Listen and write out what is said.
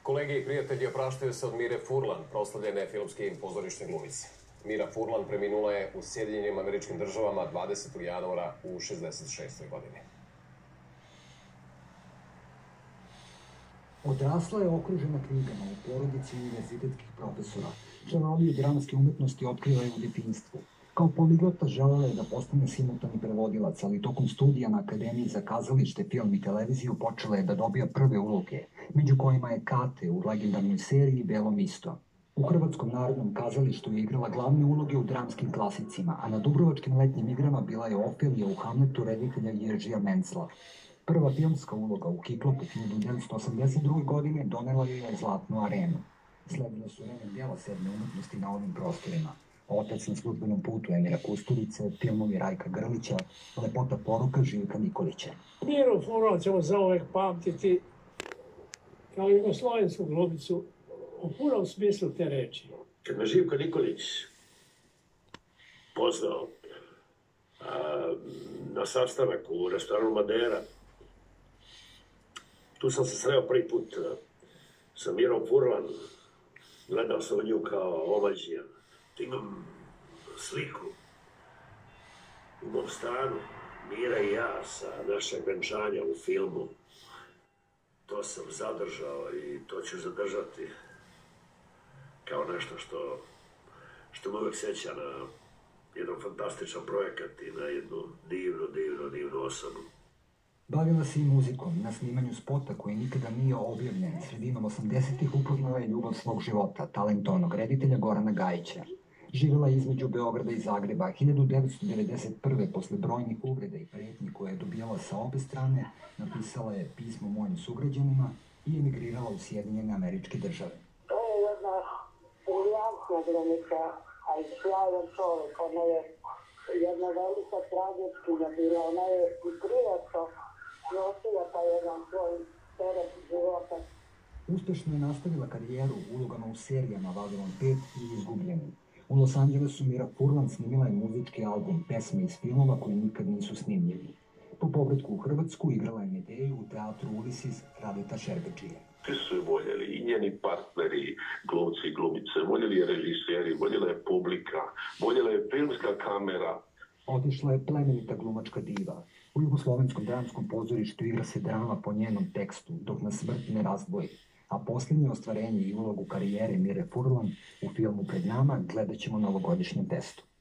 Kolege i prijatelji opraštaju se od Mire Furlan, proslavljene filmske i pozorišne glumice. Mira Furlan preminula je u Sjedinjenim Američkim Državama 20. januara u 66. godini. Odrasla je okružena knjigama u porodici univerzitetskih profesora. Čanoviju dramske umetnosti otkrila je u detinjstvu. Kao poliglota želela je da postane simultani prevodilac, ali tokom studija na Akademiji za kazalište, film i televiziju počela je da dobija prve uloge, među kojima je Kate u legendarnoj seriji Belo misto. U Hrvatskom narodnom kazalištu je igrala glavne uloge u dramskim klasicima, a na Dubrovačkim letnjim igrama bila je Ofelija u Hamletu reditelja Jeržija Mencla. Prva filmska uloga u Kiklopu 1982. godine donela je Zlatnu arenu. Sledile su remek djela sedme umetnosti na ovim prostorima. Otac na službenom putu Emira Kusturice, filmovi Rajka Grlića, Lepota poruka Živka Nikolića. Miru Furlan ćemo zauvek pamtiti kao jugoslovensku glumicu u punom smislu te reči. Kad me Živko Nikolić pozvao na sastanak u restoranu Madera, tu sam se sreo prvi put sa Mirom Furlan. Gledao sam nju kao omađija. Imam sliku u mom stanu, Mira i ja sa našeg venčanja u filmu. To sam zadržao i to ću zadržati kao nešto što me uvek seća na jedan fantastičan projekat i na jednu divnu osobu. Bavila se i muzikom. Na snimanju spota koji nikada nije objavljen, sredinom 80-ih upoznala je ljubav svog života, talentovnog reditelja Gorana Gajića. Živela je između Beograda i Zagreba. 1991. posle brojnih uvreda i pretnji koje je dobijala sa obe strane, napisala je pismo mojim sugrađanima i emigrirala u Sjedinjene Američke Države. To je jedna briljantna glumica, a i sjajan čovjek. Ona je jedna velika tragičkinja bila. Ona je i privatno nosila pa jedan svoj teret života. Uspešno je nastavila karijeru ulogama u serijama Vavilon 5 i Izgubljeni. U Los Angelesu Mira Furlan snimila je muzički album, pesme iz filmova koji nikad nisu snimljeni. Po povratku u Hrvatsku igrala je Medeju u teatru Ulisis Radeta Šerbedžije. Svi su je voljeli, i njeni partneri, glumci i glumice, voljeli je režiseri, voljela je publika, voljela je filmska kamera. Otišla je plemenita glumačka diva. U Jugoslovenskom dramskom pozorištu igra se drama po njenom tekstu, dok nas smrt ne razdvoji. A posljednje ostvarenje i ulogu karijere Mire Furlan u filmu Pred nama gledat ćemo na ovogodišnjem testu.